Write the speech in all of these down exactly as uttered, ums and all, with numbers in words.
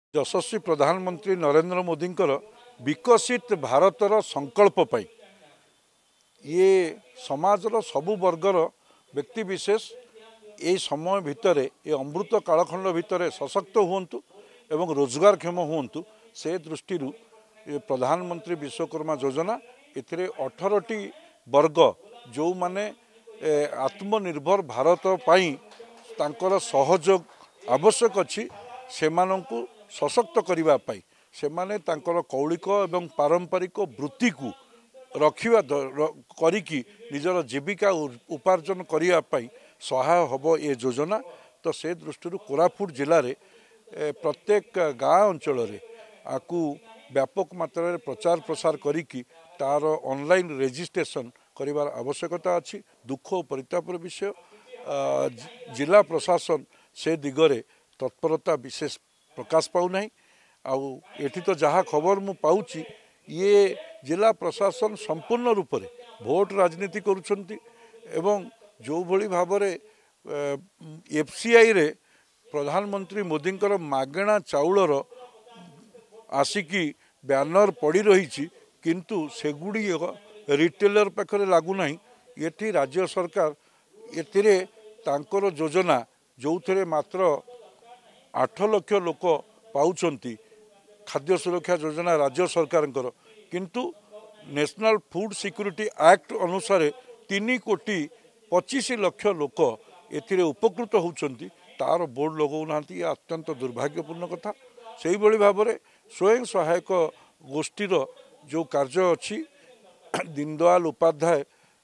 यशस्वी प्रधानमंत्री नरेंद्र मोदी विकसित भारतर संकल्प पाई ये समाजर सबु वर्गर व्यक्ति विशेष ये समय भितर ये अमृत कालखंड भितर सशक्त हुंतु एवं रोजगारक्षम हुंतु से दृष्टि प्रधानमंत्री विश्वकर्मा योजना एथिरे अठारह टी वर्ग जो माने आत्मनिर्भर भारत पाई तांकर सहयोग आवश्यक अच्छी से सशक्त करने पाई से माने तांकर कौलिक एवं पारंपरिक वृत्ति को रखिवा करिकी निजर जीविका उपार्जन करने पाई सहाय हब ये योजना। तो से दृष्टि कोरापुट जिले में प्रत्येक गाँ अंचल आपको व्यापक मात्रा प्रचार प्रसार करिकी तार ऑनलाइन रजिस्ट्रेशन करिवार आवश्यकता अच्छी। दुख और परितापर विषय जिला प्रशासन से दिगरे तत्परता विशेष प्रकाश पाऊना आउ एठी तो जहाँ खबर मु पाउची ये जिला प्रशासन संपूर्ण रूप से भोट राजनीति करुछंती एवं जो भली भाव एफसीआई रे प्रधानमंत्री मोदी मागणा चाउलर आसिकी बैनर पड़ी रही किंतु सेगुड़ी रिटेलर पाखरे लागुना ये राज्य सरकार एथिरे तांकर योजना जो थे मात्र आठ लक्ष लोक पाउछंती खाद्य सुरक्षा योजना राज्य सरकार किंतु नेशनल फूड सिक्योरिटी एक्ट अनुसार तीन कोटी पच्चीस लक्ष लोक एथिरे उपकृत होउछंती तार बोर्ड लगौना ये अत्यंत दुर्भाग्यपूर्ण कथा। से ही भाव में स्वयं सहायक गोष्ठीर जो कार्य अच्छी दीनदयाल उपाध्याय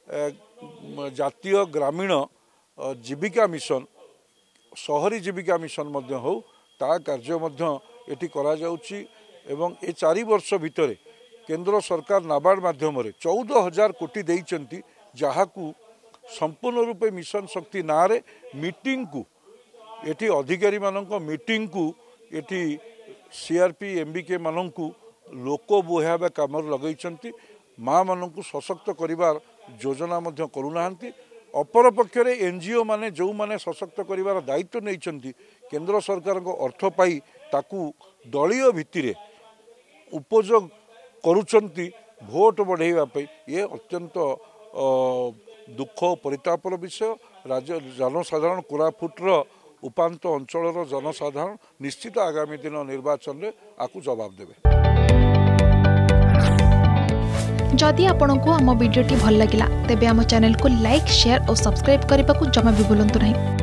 जातीय ग्रामीण जीविका मिशन शहरी जीविका मिशन मध्य हो ता कार्य मध्य एटी करा जाउची एवं ए चारि वर्ष भितर केंद्र सरकार नाबार्ड माध्यम चौदह हजार कोटी देइचंती जहाकू संपूर्ण रूपे मिशन शक्ति ना रे मीटिंग को एटी अधिकारी मानक मीटिंग को एटी सीआरपी एमबीके मानकू लोक बोहाबा काम लगेइचंती माँ मानकू सशक्त करिवार योजना मध्य करूनाहांती। अपर पक्षरे एनजीओ माने जो माने सशक्त करिवार दायित्व नहीं केंद्र सरकार को अर्थ पाई ताकू दलीय भित्तिरे उपयोग करुचंती भोट बढ़ाइबा पई ये अत्यंत दुख परितापर विषय। राज्य जनसाधारण कोरापुटर उपांत अंचलर जनसाधारण निश्चित आगामी दिन निर्वाचन में आकु जवाब देवे। जदि आपंक आम भिडी भल लगा तेब आम चैनल को लाइक शेयर और सब्सक्राइब करने को जमा भी भूलु नहीं।